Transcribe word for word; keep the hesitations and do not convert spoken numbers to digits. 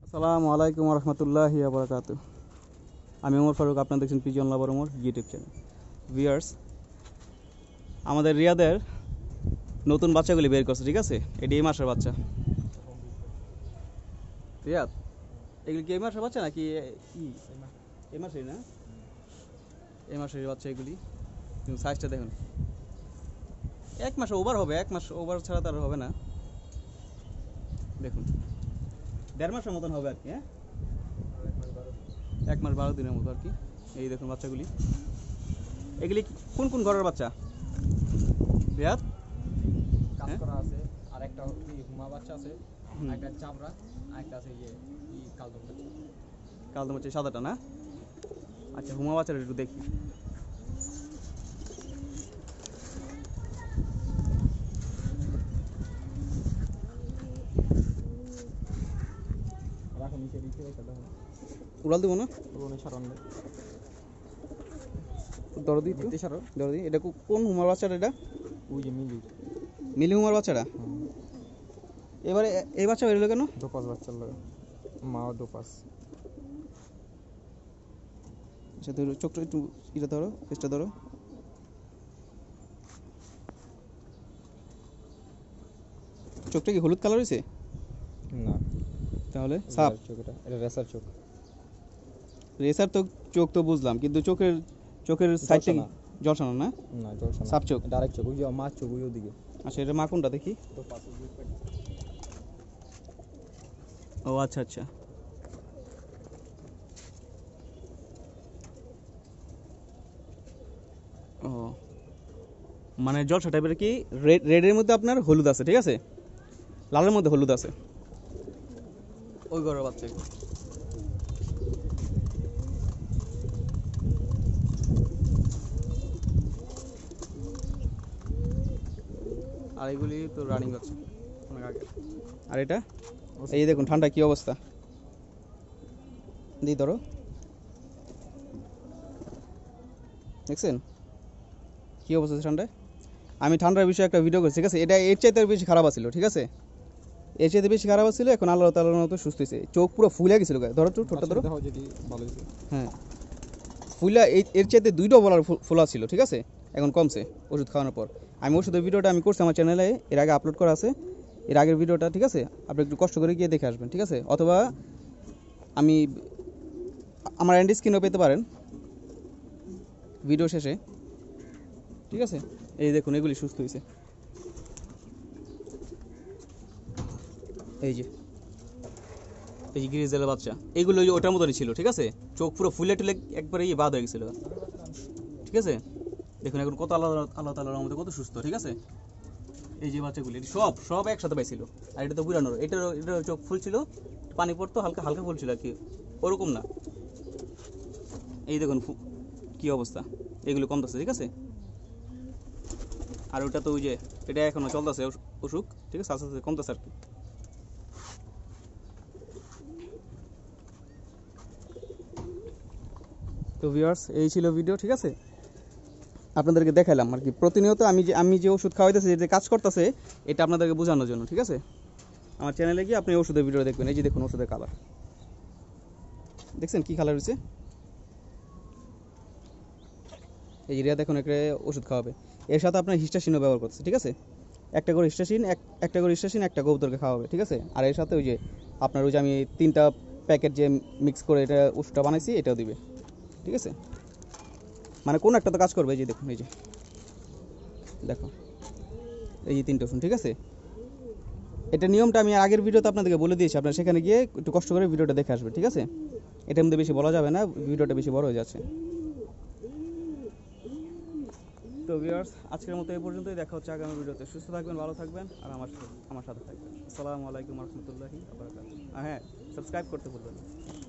আসসালামু আলাইকুম রহমতুল্লাহি ওয়া বারাকাতুহু। আমি ওমর ফারুক, আপনারা দেখছেন pigeon lover Omar YouTube channel. Viewers, আমাদের রিয়াদের নতুন বাচ্চাগুলি বের করছে, ঠিক আছে? এটি এই মাসের বাচ্চা। রিয়াদ, এগুলি কি এই মাসের বাচ্চা নাকি কি এই মাসেই? না, এই মাসের বাচ্চা এগুলি। কিন্তু সাইজটা দেখুন, এক মাস ওভার হবে, এক মাস ওভার ছাড়া তার হবে না। দেখুন, দেড় মাসের মতন হবে আর কি। হ্যাঁ, এক মাস বারো দিনের মতো আর কি। এই দেখুন বাচ্চাগুলি। এগুলি কোন কোন ঘরের বাচ্চা রিয়াদ? কাজ করা আছে, আর একটা হুমা বাচ্চা আছে, একটা চাবড়া, আর একটা আছে ইয়ে ই কালদম বাচ্চা। কালদম বাচ্চা সাদাটা না? আচ্ছা, হুমা বাচ্চাটা একটু দেখি। রাখো নিচে নিচে রেখে দাও। উড়াল দেবো না? পুরনো সারান দরদি একটু সারো দরদি। এটা কোন হুমার বাচ্চাটা? এটা ওই যে মিলি মিলি হুমার বাচ্চাটা। এবারে এই বাচ্চা বেরোলো কেন? দোপাস বাচ্চার লাগে, মা দোপাস। আচ্ছা, ধরো চোখটা একটু, এটা ধরো, ফেসটা ধরো। চোখটা কি হলুদ কালার হয়েছে? না, তাহলে সাপ চোখ, এটা এটা রেসার চোখ। রেসার তো চোখ তো বুঝলাম, কিন্তু চোখের চোখের সাইডটা কি জলসানো না? না, জলসানো সাপ চোখ, ডাইরেক্ট চোখ। ওই যে মাছ চোখ ওই ওদিকে। আচ্ছা, এটা মা কোনটা দেখি? দোপাস। ও আচ্ছা আচ্ছা। ও মানে জলসা টাইপের কি? রেড রেডের মধ্যে আপনার হলুদ আছে, ঠিক আছে? লালের মধ্যে হলুদ আছে। ওই ঘরের বাচ্চা। আর এগুলি তো রানিং বাচ্চা অনেক আগে। আর এটা এই দেখুন ঠান্ডা কি অবস্থা, দিই ধরো, দেখছেন কি অবস্থা ঠান্ডায়? আমি ঠান্ডার বিষয়ে একটা ভিডিও করছি, ঠিক আছে? এটা এর চাইতে বেশি খারাপ ছিল, ঠিক আছে? এর চাইতে বেশি খারাপ ছিল, এখন আল্লাহ তাআলার মতো সুস্থ হয়েছে। চোখ পুরো ফুলে গেছিল, ধরো একটু ঠোঁটটা ধরো। হ্যাঁ, ফুলা এই এর চাইতে দুইটা বলার ফোলা ছিল, ঠিক আছে? এখন কমছে ওষুধ খাওয়ানোর পর। আমি ওষুধের ভিডিওটা আমি করছি আমার চ্যানেলে, এর আগে আপলোড করা আছে, এর আগের ভিডিওটা, ঠিক আছে? আপনি একটু কষ্ট করে গিয়ে দেখে আসবেন, ঠিক আছে? অথবা আমি আমার এন্ড স্ক্রিনও পেতে পারেন ভিডিও শেষে, ঠিক আছে? এই দেখুন এগুলি সুস্থ হয়েছে। এই যে এই যে গ্রিজেলের বাচ্চা, এইগুলো ওই যে ওটার মতনই ছিল, ঠিক আছে? চোখ পুরো ফুলে টুলে একবারে ইয়ে বাদ হয়ে গেছিলো, ঠিক আছে? দেখুন এখন কত আল্লাহ আল্লাহ তাআলার রহমতে কত সুস্থ, ঠিক আছে? এই যে বাচ্চাগুলি সব সব একসাথে পাইছিল। আর এটা তো বুড়ানোর, এটার এটার চোখ ফুল ছিল, পানি পড়তো হালকা হালকা ফুল ছিল আর কি, ওরকম না। এই দেখুন কি অবস্থা, এগুলো কমতেছে, ঠিক আছে? আর ওটা তো ওই যে এটা এখনো চলতেছে অসুখ, ঠিক আছে? আস্তে আস্তে কমতেছে আর কি। তো ভিউয়ার্স, এই ছিল ভিডিও, ঠিক আছে? আপনাদেরকে দেখাইলাম আর কি। প্রতিনিয়ত আমি যে আমি যে ওষুধ খাওয়াইতেছি, যে কাজ করতেছে, এটা আপনাদেরকে বোঝানোর জন্য, ঠিক আছে? আমার চ্যানেলে গিয়ে আপনি ওষুধের ভিডিও দেখবেন। এই যে দেখুন ওষুধের কালার, দেখছেন কি কালার হয়েছে? এই যে রিয়া দেখুন একটা ওষুধ খাওয়াবে, এর সাথে আপনার হিস্টাসিনও ব্যবহার করছে, ঠিক আছে? একটা করে হিস্টাসিন, এক একটা করে হিস্টাসিন একটা কবুতরকে খাওয়াবে, ঠিক আছে? আর এর সাথে ওই যে আপনার ওই যে আমি তিনটা প্যাকেট যে মিক্স করে এটা ওষুধটা বানাইছি, এটাও দিবে, ঠিক আছে? মানে কোন একটা তো কাজ করবে। এই যে দেখুন, এই যে দেখো এই যে তিনটা ওষুধ, ঠিক আছে? এটা নিয়মটা আমি আগের ভিডিওতে আপনাদেরকে বলে দিয়েছি, আপনারা সেখানে গিয়ে একটু কষ্ট করে ভিডিওটা দেখে আসবেন, ঠিক আছে? এটার মধ্যে বেশি বলা যাবে না, ভিডিওটা বেশি বড় হয়ে যাচ্ছে। তো ভিউয়ার্স, আজকের মতো এই পর্যন্তই। দেখা হচ্ছে আগামী ভিডিওতে। সুস্থ থাকবেন, ভালো থাকবেন, আর আমার আমার সাথে থাকবেন। আসসালামু আলাইকুম রহমতুল্লাহি ওয়া বারাকাতুহু। হ্যাঁ, সাবস্ক্রাইব করতে ভুলবেন না।